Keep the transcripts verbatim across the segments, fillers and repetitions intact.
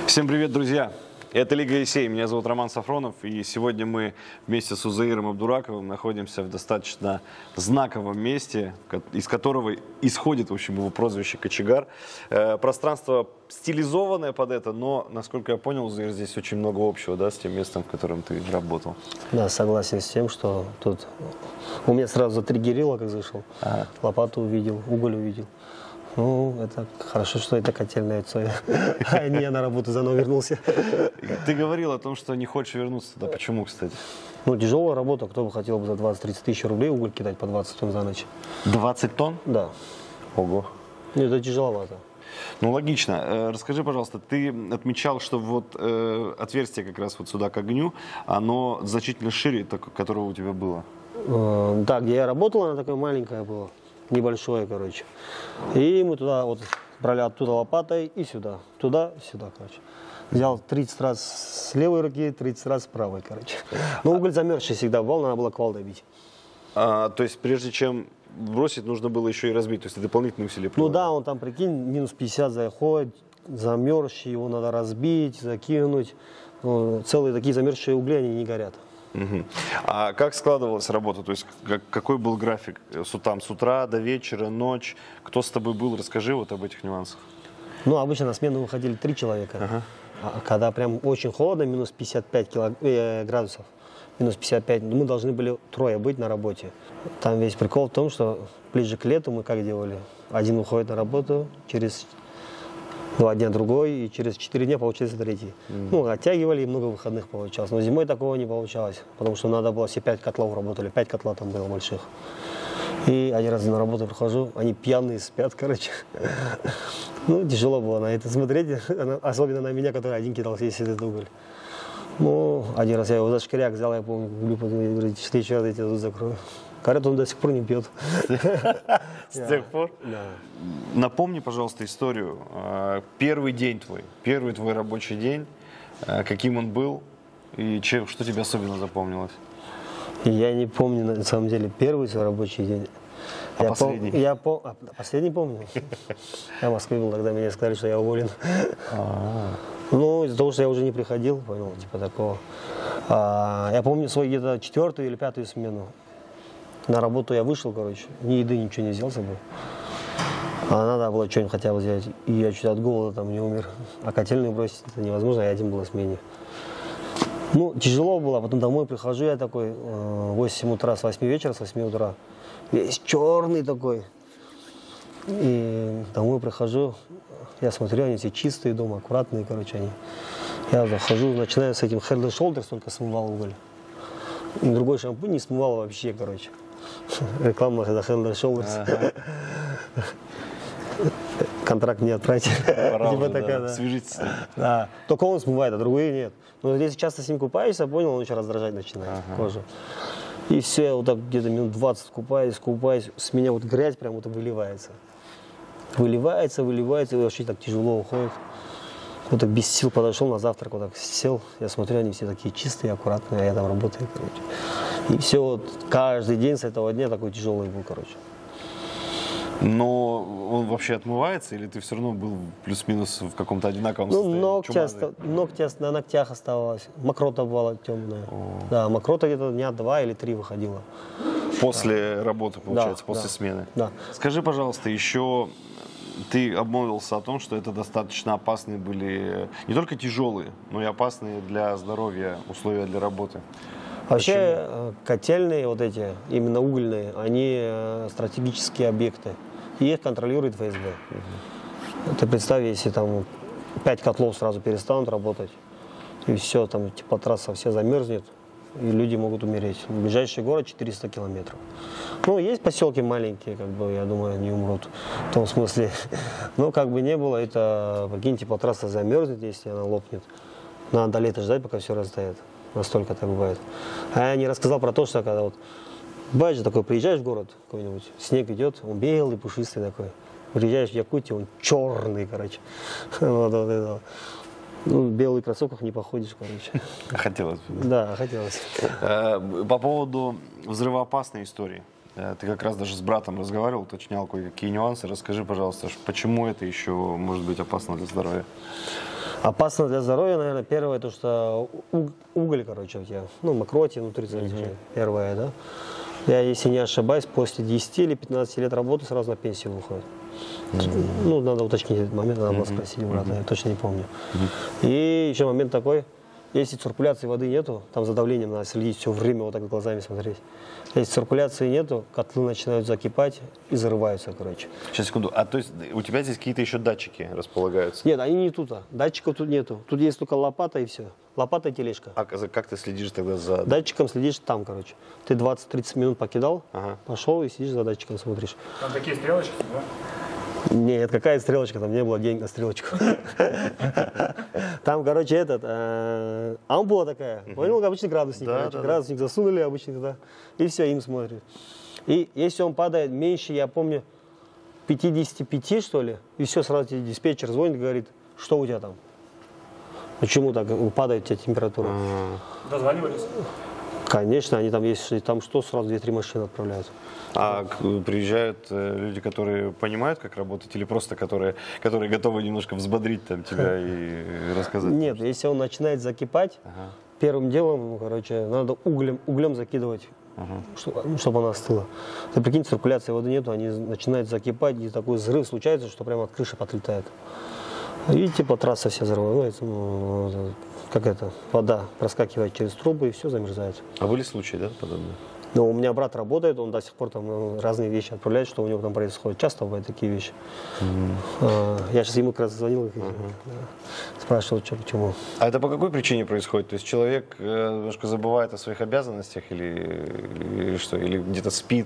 Всем привет, друзья! Это Лига Есей, меня зовут Роман Сафронов, и сегодня мы вместе с Узаиром Абдураковым находимся в достаточно знаковом месте, из которого исходит, в общем, его прозвище Кочегар. Э, пространство стилизованное под это, но, насколько я понял, Узаир, здесь очень много общего, да, с тем местом, в котором ты работал. Да, согласен с тем, что тут у меня сразу затриггерило, как зашел. Ага. Лопату увидел, уголь увидел. Ну, это хорошо, что это котельная Цоя, а не я на работу заново вернулся. Ты говорил о том, что не хочешь вернуться туда. Почему, кстати? Ну, тяжелая работа. Кто бы хотел бы за двадцать-тридцать тысяч рублей уголь кидать по двадцать тонн за ночь? двадцать тонн? Да. Ого. Ну, это тяжеловато. Ну, логично. Расскажи, пожалуйста, ты отмечал, что вот э, отверстие как раз вот сюда к огню, оно значительно шире, которого у тебя было. Э, да, где я работал, она такая маленькая была. Небольшое, короче. И мы туда вот брали оттуда лопатой и сюда. Туда, сюда, короче. Взял тридцать раз с левой руки, тридцать раз с правой, короче. Но уголь замерзший всегда был, надо было квалдой бить. А, то есть прежде чем бросить, нужно было еще и разбить, то есть дополнительные усилия прилагать? Ну да, он там, прикинь, минус пятьдесят заходит, замерзший, его надо разбить, закинуть. Ну, целые такие замерзшие угли, они не горят. Угу. А как складывалась работа? То есть как, какой был график? Там с утра до вечера, ночь? Кто с тобой был? Расскажи вот об этих нюансах. Ну, обычно на смену выходили три человека. Ага. А когда прям очень холодно, минус пятьдесят пять кило, э, градусов, минус пятьдесят пять, мы должны были трое быть на работе. Там весь прикол в том, что ближе к лету мы как делали? Один уходит на работу, через два дня другой, и через четыре дня получается третий. Mm. Ну, оттягивали, и много выходных получалось. Но зимой такого не получалось, потому что надо было, все пять котлов работали, пять котлов там было больших. И один раз на работу прихожу, они пьяные спят, короче. Ну, тяжело было на это смотреть, особенно на меня, который один кидал весь этот уголь. Ну, один раз я его за шкиряк взял, я помню, говорю, что еще раз я тебя тут закрою. Говорят, он до сих пор не пьет. С тех пор? Да. Напомни, пожалуйста, историю. Первый день твой, первый твой рабочий день, каким он был и что тебе особенно запомнилось? Я не помню, на самом деле, первый свой рабочий день. А я последний? Пом я пом а, последний помню. Я в Москве был, тогда мне сказали, что я уволен. Ну, из-за того, что я уже не приходил, понял, типа такого. Я помню свою где-то четвертую или пятую смену. На работу я вышел, короче, ни еды, ничего не взял с собой. А надо было что-нибудь хотя бы взять. И я чуть от голода там не умер. А котельную бросить это невозможно, я один был на смене. Ну, тяжело было, потом домой прихожу, я такой, в восемь утра, с восьми вечера, с восьми утра. Весь черный такой. И домой прихожу, я смотрю, они все чистые дома, аккуратные, короче, они. Я захожу, начинаю с этим Head and Shoulders, только смывал уголь. И другой шампунь не смывал вообще, короче. Реклама за Head and Shoulders. Ага. Контракт не отправить. Типа такая, да. Свяжитесь. Да. Только он смывает, а другие нет. Но если часто с ним купаюсь, я понял, он еще раздражать начинает ага. кожу. И все, я вот так где-то минут двадцать купаюсь, купаюсь, с меня вот грязь прям вот выливается. Выливается, выливается, и вообще так тяжело уходит. Вот так без сил подошел на завтрак, вот так сел, я смотрю, они все такие чистые, аккуратные, а я там работаю, короче. И все, вот каждый день с этого дня такой тяжелый был, короче. Но он вообще отмывается, или ты все равно был плюс-минус в каком-то одинаковом ну, состоянии? Ногти, оста... ногти на ногтях оставалось, мокрота бывала темная. О. Да, мокрота где-то дня два или три выходила. После да. работы, получается, да, после да. смены? Да. Скажи, пожалуйста, еще ты обмолвился о том, что это достаточно опасные были, не только тяжелые, но и опасные для здоровья условия для работы. Вообще Почему? Котельные вот эти, именно угольные, они стратегические объекты. И их контролирует ФСБ. Угу. Ты представь, если там пять котлов сразу перестанут работать, и все, там теплотрасса все замерзнет, и люди могут умереть. Ближайший город четыреста километров. Ну, есть поселки маленькие, как бы, я думаю, не умрут в том смысле. Но как бы не было, это, прикинь, теплотрасса замерзнет, если она лопнет. Надо до лета ждать, пока все растает. Настолько так бывает. А я не рассказал про то, что когда вот бывает же такой, приезжаешь в город какой-нибудь, снег идет, он белый, пушистый такой. Приезжаешь в Якутию, он черный, короче. Вот, вот, вот. Ну, в белых кроссовках не походишь, короче. Хотелось бы. Да, хотелось. По поводу взрывоопасной истории. Ты как раз даже с братом разговаривал, уточнял кое-какие нюансы. Расскажи, пожалуйста, почему это еще может быть опасно для здоровья? Опасно для здоровья, наверное, первое, то, что у- уголь, короче, у тебя, ну, мокроти внутри, mm-hmm. первое, да. Я, если не ошибаюсь, после десяти или пятнадцати лет работы сразу на пенсию выходит. Mm-hmm. Ну, надо уточнить этот момент, надо было спросить у брата, mm-hmm. я точно не помню. Mm-hmm. И еще момент такой, если циркуляции воды нету, там за давлением надо следить все время, вот так глазами смотреть. Если циркуляции нету, котлы начинают закипать и зарываются, короче. Сейчас, секунду. А то есть у тебя здесь какие-то еще датчики располагаются? Нет, они не тут. А. Датчиков тут нету. Тут есть только лопата и все. Лопата и тележка. А как ты следишь тогда за... Датчиком следишь там, короче. Ты двадцать-тридцать минут покидал, ага. пошел и сидишь за датчиком, смотришь. Там такие стрелочки, да? Нет, какая стрелочка, там не было денег на стрелочку. Там, короче, этот, ампула такая, понял, обычный градусник, градусник засунули обычный туда, и все, им смотрят. И если он падает меньше, я помню, пятидесяти пяти, что ли, и все, сразу тебе диспетчер звонит и говорит, что у тебя там? Почему так падает у тебя температура? Дозванивались? Конечно, они там, если там что, сразу две-три машины отправляют. А приезжают люди, которые понимают, как работать, или просто которые, которые готовы немножко взбодрить там, тебя и рассказать? Нет, если он начинает закипать, ага. первым делом, ну, короче, надо углем, углем закидывать, ага. чтобы, чтобы она остыла. Ты прикинь, циркуляции воды нету, они начинают закипать, и такой взрыв случается, что прямо от крыши отлетает. И типа трасса вся взрывается, ну, как это, вода проскакивает через трубы и все замерзает. А были случаи, да, подобные? Но у меня брат работает, он до сих пор там разные вещи отправляет, что у него там происходит. Часто бывают такие вещи. Mm-hmm. Я сейчас ему как раз звонил, mm-hmm. спрашивал, что, почему. А это по какой причине происходит? То есть человек немножко забывает о своих обязанностях или, или что? Или где-то спит?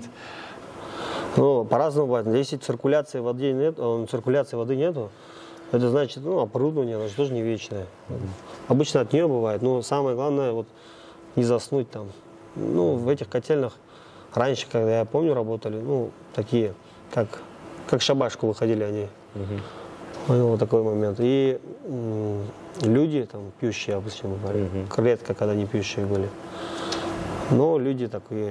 Ну, по-разному бывает. Если циркуляции воды нет, циркуляции воды нету, это значит, ну, оборудование, оно же тоже не вечное. Mm-hmm. Обычно от нее бывает, но самое главное, вот, не заснуть там. Ну, в этих котельных раньше, когда я помню, работали, ну, такие, как, как шабашку выходили они. Uh-huh. Понял, вот такой момент. И м- люди там пьющие обычно бывали. Uh-huh. Редко, когда не пьющие были. Но люди такие,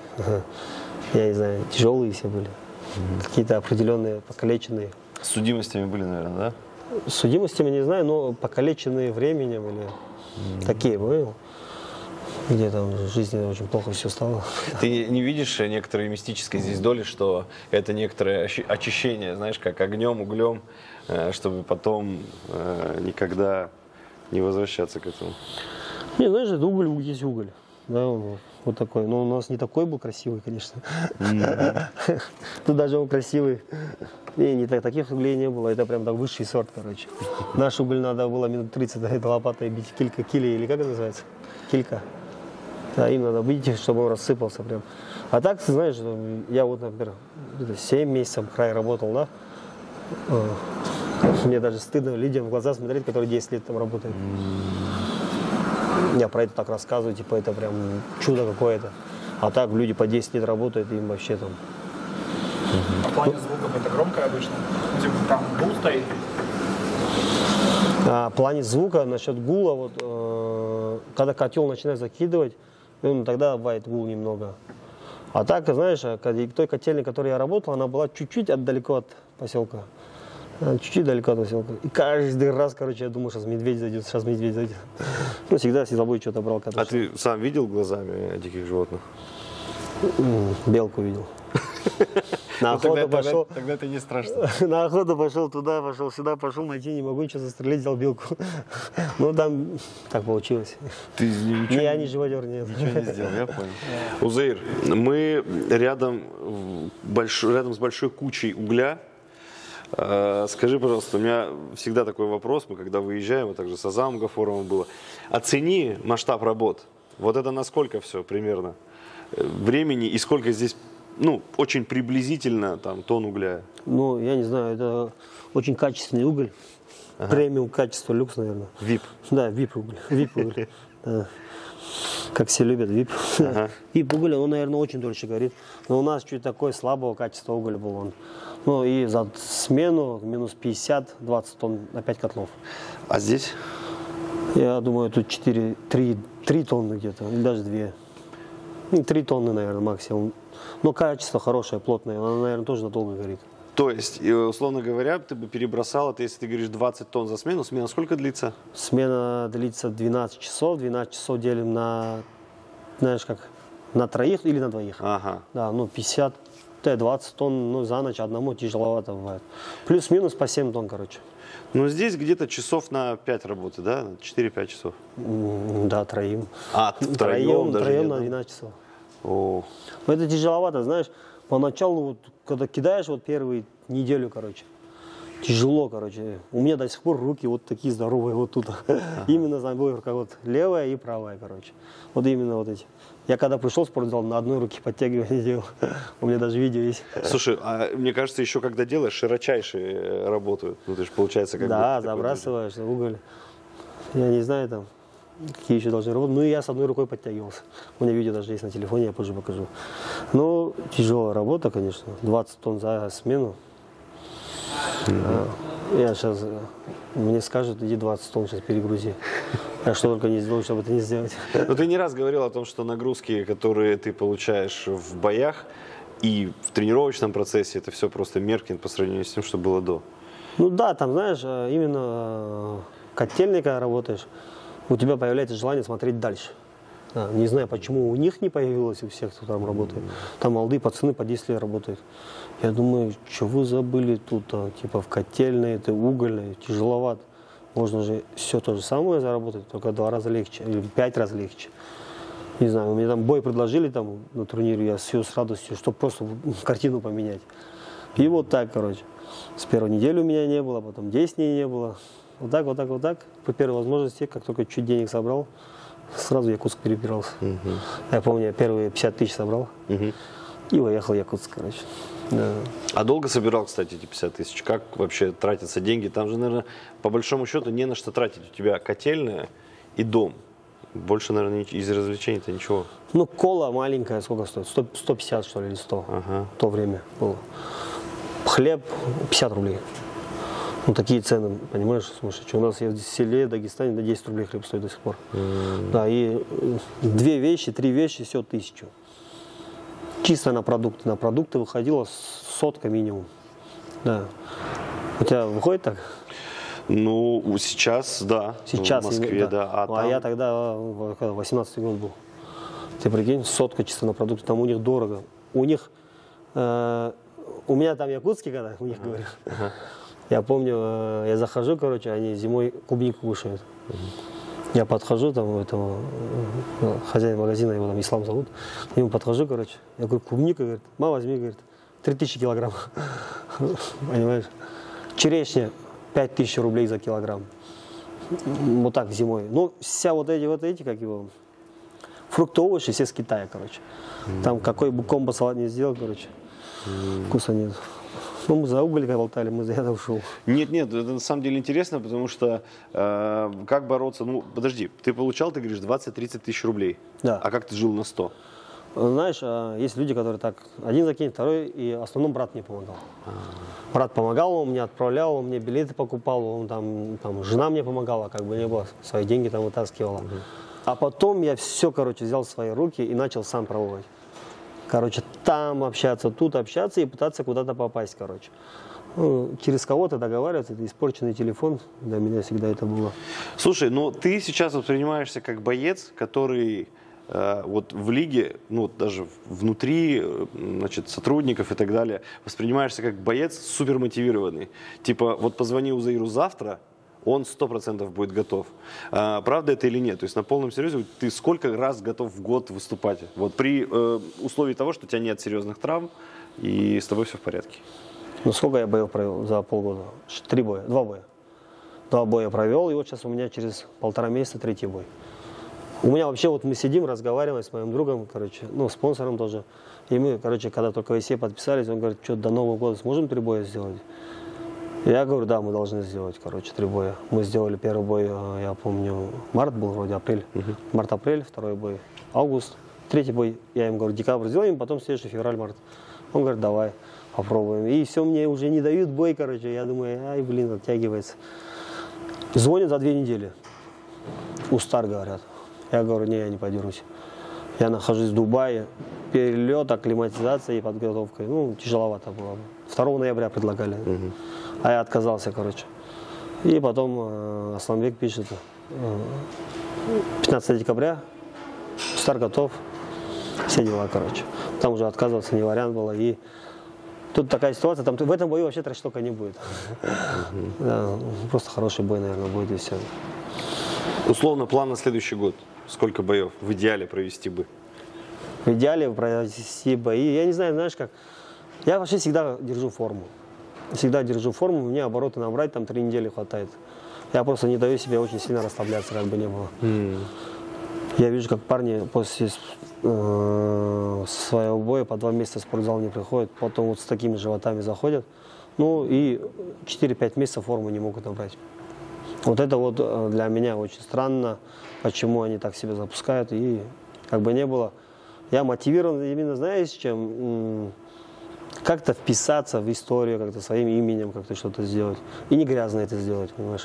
я не знаю, тяжелые все были. Uh-huh. Какие-то определенные, покалеченные. С судимостями были, наверное, да? С судимостями не знаю, но покалеченные временем или uh-huh. такие, понял? Где там в жизни очень плохо все стало. Ты не видишь некоторой мистической здесь доли, что это некоторое очищение, знаешь, как огнем, углем, чтобы потом никогда не возвращаться к этому? Не, знаешь, это уголь есть уголь. Да, он вот такой. Но у нас не такой был красивый, конечно. Mm-hmm. Тут даже он красивый. Не, не так, таких углей не было. Это прям так высший сорт, короче. Наш уголь надо было минут тридцать, это лопатой бить, килька, кили, или как это называется? Килька. Да, им надо бить, чтобы он рассыпался прям. А так, ты знаешь, я вот, например, семь месяцев край работал, да. Мне даже стыдно людям в глаза смотреть, которые десять лет там работают. Я про это так рассказываю, типа это прям чудо какое-то. А так люди по десять лет работают, и им вообще там... А в плане звуков это громко обычно? Типа там гул стоит? А в плане звука, насчет гула, вот, э, когда котел начинает закидывать, ну, тогда бывает гул немного. А так, знаешь, когда, той котельной, которой я работал, она была чуть-чуть отдалеко от поселка. Чуть-чуть далеко от поселка. И каждый раз, короче, я думал, сейчас медведь зайдет, сейчас медведь зайдет. Ну, всегда с собой что-то брал. А ты сам видел глазами диких животных? Белку видел. На охоту тогда, пошел. Тогда, тогда это не страшно. На охоту пошел туда, пошел сюда, пошел, найти не могу, ничего застрелить, взял белку. Ну, там так получилось. Ты ничего, не, я не живодер, нет. Ничего не сделал, я понял. Узаир, мы рядом, больш... рядом с большой кучей угля. Скажи, пожалуйста, у меня всегда такой вопрос, мы когда выезжаем, а также с Азамом Гафуровым было. Оцени масштаб работ. Вот это насколько все примерно времени и сколько здесь, ну, очень приблизительно там тонн угля? Ну, я не знаю, это очень качественный уголь. Ага. Премиум качество, люкс, наверное. вип? Да, вип уголь. вип уголь. Да. Как все любят, вип. Ага. вип уголь, он, наверное, очень дольше горит. Но у нас чуть такой слабого качества уголь был он. Ну и за смену минус пятьдесят, двадцать тонн на пять котлов. А здесь? Я думаю, тут четыре, три, три тонны где-то, даже две. три тонны, наверное, максимум. Но качество хорошее, плотное, оно, наверное, тоже надолго горит. То есть, э, условно говоря, ты бы перебросал это, если ты говоришь двадцать тонн за смену, смена сколько длится? Смена длится двенадцать часов, двенадцать часов делим на, знаешь как, на троих или на двоих. Ага. Да, ну пятьдесят, двадцать тонн, ну за ночь одному тяжеловато бывает. Плюс-минус по семь тонн, короче. Ну, здесь где-то часов на пять работы, да? четыре-пять часов. М, Да, троим. А, втроем даже Троем нет, на да? двенадцать часов. О, Но это тяжеловато, знаешь, поначалу, вот, когда кидаешь вот первую неделю, короче, тяжело, короче. У меня до сих пор руки вот такие здоровые вот тут. Именно за обоих рука, вот левая и правая, короче. Вот именно вот эти. Я когда пришел в спортзал, на одной руке подтягивание делал. У меня даже видео есть. слушай, а мне кажется, еще когда делаешь, широчайшие э, работают. Ну, то есть получается как Да, бы такой забрасываешь уголь. Я не знаю там, какие еще должны работать. Ну и я с одной рукой подтягивался. У меня видео даже есть на телефоне, я позже покажу. Ну, тяжелая работа, конечно. двадцать тонн за смену. А, Я сейчас, мне скажут, иди двадцать тонн сейчас перегрузи. Я что только не сделаю, чтобы это не сделать. Но ты не раз говорил о том, что нагрузки, которые ты получаешь в боях и в тренировочном процессе, это все просто меркнет по сравнению с тем, что было до. Ну да, там, знаешь, именно котельной, когда работаешь, у тебя появляется желание смотреть дальше. Да, не знаю, почему у них не появилось, у всех, кто там работает. Там молодые пацаны по десять лет работают. Я думаю, что вы забыли тут, а, типа в котельной, это угольной, тяжеловато. Можно же все то же самое заработать, только два раза легче, или пять раз легче. Не знаю, мне там бой предложили там на турнире, я все с радостью, чтобы просто картину поменять. И вот так, короче. С первой недели у меня не было, потом десять дней не было. Вот так, вот так, вот так. По первой возможности, как только чуть денег собрал, сразу в Якутск перебирался. Угу. Я помню, я первые пятьдесят тысяч собрал Угу. и уехал в Якутск, короче. Да. А долго собирал, кстати, эти пятьдесят тысяч? Как вообще тратятся деньги? Там же, наверное, по большому счету не на что тратить. У тебя котельная и дом. Больше, наверное, из развлечений-то ничего. Ну, кола маленькая, сколько стоит? сто, сто пятьдесят, что ли, или сто. Ага. В то время было. Хлеб пятьдесят рублей. Ну, такие цены, понимаешь, сумасшедшие. У нас в селе, в Дагестане, до десять рублей хлеб стоит до сих пор. Mm. Да, и две вещи, три вещи, все тысячу. Чисто на продукты. На продукты выходило сотка минимум. Да. У тебя выходит так? Ну, сейчас, да. Сейчас. В Москве, да. да. А, а там... я тогда, восемнадцатый год был. Ты прикинь, сотка чисто на продукты. Там у них дорого. У них, э, у меня там якутский, когда у них uh-huh. говорю. Uh-huh. Я помню, э, я захожу, короче, они зимой клубнику кушают. Uh-huh. Я подхожу, там, этого, э, хозяин магазина, его там Ислам зовут, к нему подхожу, короче, я говорю, клубника, говорит, ма, возьми, говорит, три тысячи килограмм. Понимаешь? Черешня пять тысяч рублей за килограмм. Вот так зимой. Ну, вся вот эти, вот эти, как его, фрукты, овощи, все с Китая, короче. Там какой бы комбо салат не сделал, короче, вкуса нет. Ну, мы за уголь болтали, мы за это ушел. Нет, нет, это на самом деле интересно, потому что э, как бороться, ну, подожди, ты получал, ты говоришь, двадцать-тридцать тысяч рублей. Да. А как ты жил на сто? Знаешь, есть люди, которые так, один закинет, второй, и в основном брат мне помогал. Брат помогал, он мне отправлял, он мне билеты покупал, он там, там жена мне помогала, как бы не было, свои деньги там вытаскивала. А потом я все, короче, взял в свои руки и начал сам пробовать. Короче, там общаться, тут общаться и пытаться куда-то попасть, короче. Ну, через кого-то договариваться, это испорченный телефон, для меня всегда это было. Слушай, ну ты сейчас воспринимаешься как боец, который э, вот в лиге, ну вот даже внутри, значит, сотрудников и так далее, воспринимаешься как боец супермотивированный. Типа, вот позвони Узаиру завтра, он сто процентов будет готов. А, правда это или нет? То есть на полном серьезе ты сколько раз готов в год выступать? Вот при э, условии того, что у тебя нет серьезных травм и с тобой все в порядке. Ну сколько я боев провел за полгода? Три боя, два боя. Два боя провел, и вот сейчас у меня через полтора месяца третий бой. У меня вообще вот мы сидим, разговариваем с моим другом, короче, ну спонсором тоже. И мы, короче, когда только все подписались, он говорит, что до Нового года сможем три боя сделать? Я говорю, да, мы должны сделать, короче, три боя. Мы сделали первый бой, я помню, март был вроде, апрель. Uh-huh. Март-апрель, второй бой, август. Третий бой, я им говорю, декабрь сделаем, потом следующий февраль-март. Он говорит, давай, попробуем. И все, мне уже не дают бой, короче. Я думаю, ай, блин, оттягивается. Звонят за две недели. Устар, говорят. Я говорю, не, я не подерусь. Я нахожусь в Дубае. перелет, акклиматизация и подготовка. Ну, тяжеловато было. второго ноября предлагали. Угу. А я отказался, короче. И потом э, Асланбек пишет, э, пятнадцатого декабря, старт готов, все дела, короче. Там уже отказываться не вариант было. И тут такая ситуация, там в этом бою вообще трэш-тока не будет. Uh-huh. Да, просто хороший бой, наверное, будет и все. Условно, план на следующий год. Сколько боев в идеале провести бы? В идеале провести бои. Я не знаю, знаешь как. Я вообще всегда держу форму. Всегда держу форму, мне обороты набрать, там три недели хватает. Я просто не даю себе очень сильно расслабляться, как бы не было. Mm. Я вижу, как парни после э, своего боя по два месяца в спортзал не приходят, потом вот с такими животами заходят. Ну и четыре-пять месяцев форму не могут набрать. Вот это вот для меня очень странно, почему они так себя запускают. И как бы не было. Я мотивирован именно, знаешь, чем... как-то вписаться в историю, как-то своим именем как-то что-то сделать. И не грязно это сделать, понимаешь?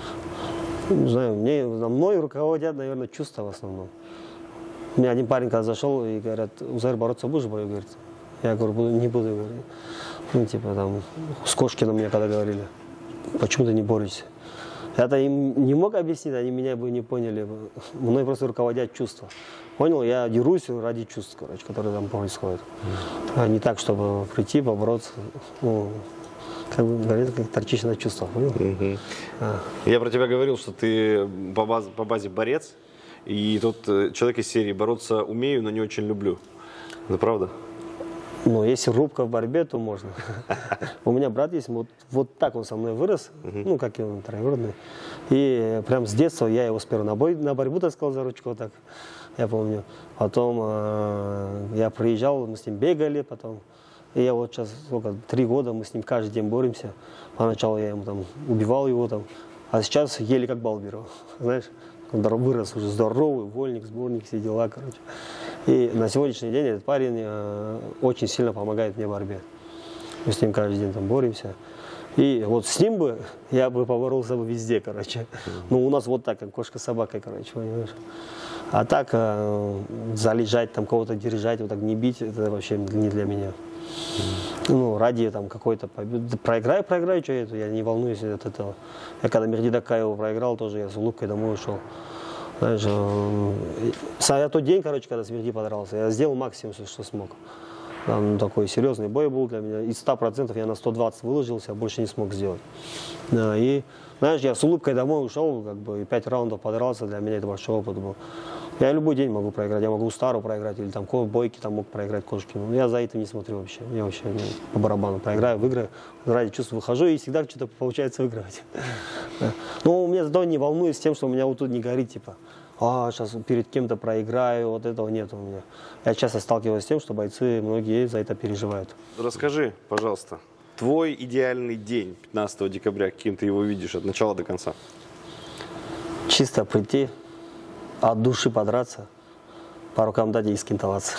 Не знаю, мне, на мной руководят, наверное, чувства в основном. У меня один парень, когда зашел, и говорят, Узайр, бороться будешь в бою? Говорит. Я говорю, буду, не буду. Говорю. Ну, типа, там, с Кошкиным мне когда говорили, почему ты не борешься? Я-то им не мог объяснить, они меня бы не поняли. Мной просто руководят чувства. Понял? Я дерусь ради чувств, короче, которые там происходят. А не так, чтобы прийти, побороться. Ну, как бы говорит, как торчишь на чувствах. Угу. А. Я про тебя говорил, что ты по базе, по базе борец. И тут человек из серии «бороться умею, но не очень люблю». Это правда? Ну, если рубка в борьбе, то можно. У меня брат есть, вот, вот так он со мной вырос, ну, как и он, троюродный. И прям с детства я его сперва на, бой, на борьбу таскал за ручку, вот так, я помню. Потом э, я приезжал, мы с ним бегали потом. И я вот сейчас, сколько, три года мы с ним каждый день боремся. Поначалу я ему там убивал его там, а сейчас еле как балберу, знаешь. Он вырос уже здоровый, вольник, сборник, все дела, короче. И на сегодняшний день этот парень э, очень сильно помогает мне в борьбе. Мы с ним каждый день там боремся. И вот с ним бы я бы поборолся бы везде, короче. Ну, у нас вот так, как кошка с собакой, короче, понимаешь. А так э, залежать, там кого-то держать, вот так не бить, это вообще не для меня. Ну, ради там какой-то победы. Проиграю, проиграю, что это, я не волнуюсь от этого. Я когда Мехди Дакаева проиграл, тоже я с улыбкой домой ушел. Знаешь, э, я тот день, короче, когда с Мехди подрался, я сделал максимум, что смог. Там такой серьезный бой был для меня. Из ста процентов я на сто двадцать выложился, а больше не смог сделать. Да, и, знаешь, я с улыбкой домой ушел, как бы, и пять раундов подрался, для меня это большой опыт был. Я любой день могу проиграть, я могу Стару проиграть, или там бойки там мог проиграть Кошкину. Я за это не смотрю вообще, я вообще ну, по барабану проиграю, выиграю, ради чувств выхожу и всегда что-то получается выигрывать. Да. Но у меня зато не волнуюсь тем, что у меня вот тут не горит, типа, а, сейчас перед кем-то проиграю, вот этого нет у меня. Я часто сталкиваюсь с тем, что бойцы, многие за это переживают. Расскажи, пожалуйста, твой идеальный день пятнадцатого декабря, каким ты его видишь от начала до конца? Чисто прийти, от души подраться, по рукам дать и скинтоваться.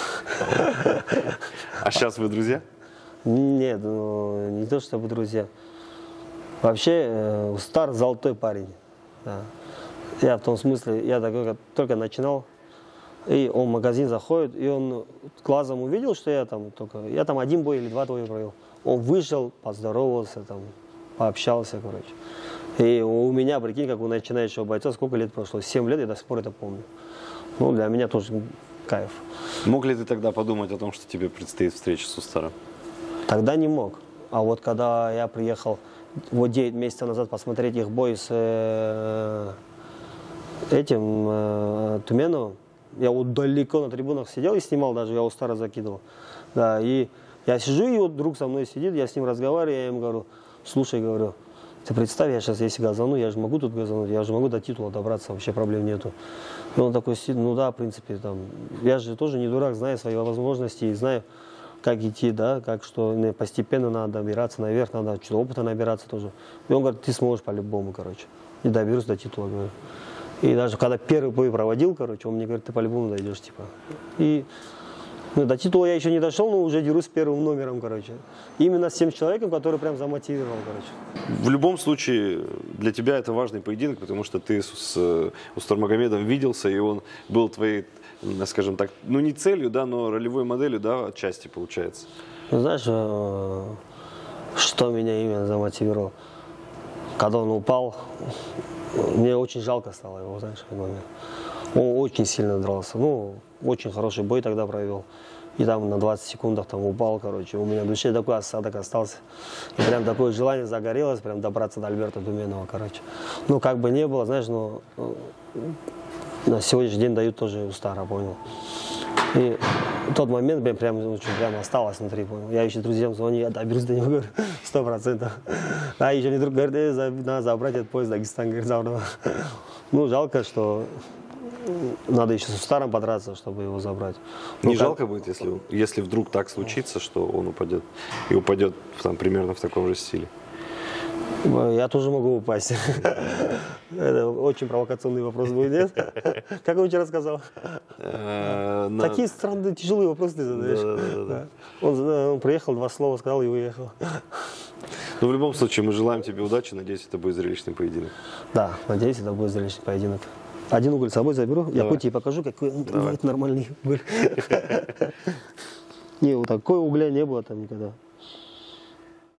А сейчас вы друзья? Нет, ну, не то чтобы друзья. Вообще, э, Стар золотой парень. Да. Я в том смысле, я только, только начинал, и он в магазин заходит, и он глазом увидел, что я там только, я там один бой или два боя провел. Он вышел, поздоровался, там, пообщался, короче. И у меня, прикинь, как у начинающего бойца, сколько лет прошло? семь лет, я до сих пор это помню. Ну, для меня тоже кайф. Мог ли ты тогда подумать о том, что тебе предстоит встреча с Устаром? Тогда не мог. А вот когда я приехал вот девять месяцев назад посмотреть их бой с э, этим э, Туменовым, я вот далеко на трибунах сидел и снимал даже, я Устара закидывал. Да, и я сижу, и вот друг со мной сидит, я с ним разговариваю, я ему говорю, слушай, говорю, ты представь, я сейчас если газану, я же могу тут газануть, я же могу до титула добраться, вообще проблем нету. И он такой сидит, ну да, в принципе, там, я же тоже не дурак, знаю свои возможности и знаю, как идти, да, как что не, постепенно надо добираться наверх, надо что-то опыта набираться тоже. И он говорит, ты сможешь по-любому, короче, и доберусь до титула, говорю. И даже когда первый бой проводил, короче, он мне говорит, ты по-любому дойдешь, типа. И Ну, до титула я еще не дошел, но уже дерусь с первым номером, короче. Именно с тем человеком, который прям замотивировал, короче. В любом случае, для тебя это важный поединок, потому что ты с Устармагомедом виделся, и он был твоей, скажем так, ну не целью, да, но ролевой моделью, да, отчасти получается. Ну, знаешь, что меня именно замотивировало? Когда он упал, мне очень жалко стало его, знаешь, в этот момент. Он очень сильно дрался. Ну, очень хороший бой тогда провел. И там на двадцать секундах там упал, короче. У меня в душе такой осадок остался. И прям такое желание загорелось, прям добраться до Альберта Думенова, короче. Ну, как бы не было, знаешь, но на сегодняшний день дают тоже Устара, понял. И тот момент прям, прям, очень, прям осталось внутри, понял. Я еще друзьям звоню, я доберусь до него, говорю, сто процентов. А еще мне друг говорит, э, надо забрать этот поезд Дагестан, говорит, завтра. Ну, жалко, что надо еще с Устаром подраться, чтобы его забрать. Не ну, жалко как... будет, если, он, если вдруг так случится, что он упадет, и упадет там, примерно в таком же стиле? Я тоже могу упасть. Это очень провокационный вопрос будет, нет? Как он вчера сказал? Такие странные, тяжелые вопросы ты задаешь. Он приехал, два слова сказал и уехал. Ну, в любом случае, мы желаем тебе удачи. Надеюсь, это будет зрелищный поединок. Да, надеюсь, это будет зрелищный поединок. Один уголь с собой заберу, я Якутии покажу, какой он бывает нормальный уголь. Не, вот такой угля не было там никогда.